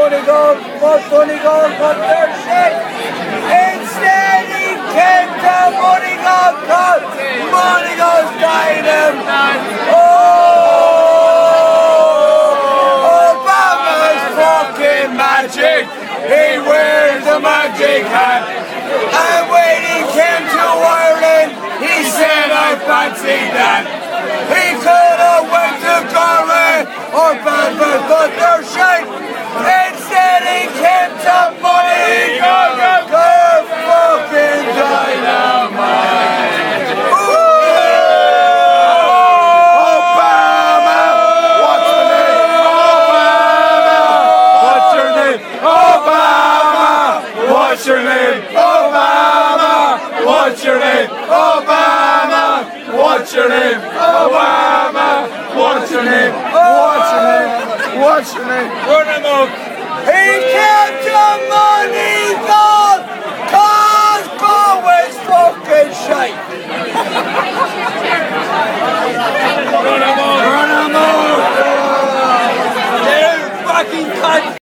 Moneygall got their shit. Instead he came to Moneygall cause Moneygall's dying him. Obama's fucking magic. He wears a magic hat. And when he came to Ireland, he said I fancy that. He could have went to Galway or Belfast, but they're shite. Instead he came to Moneygall, they're fucking dynamite. Obama, what's your name? Obama, what's your name? Obama, what's your name? Obama, what's your name? Obama, what's your name? Obama, what's your name? What's your name? What's your name? Run him up. He came to Moneygall cause Galway's fucking shite. Run him up. Run him up. You fucking cunt.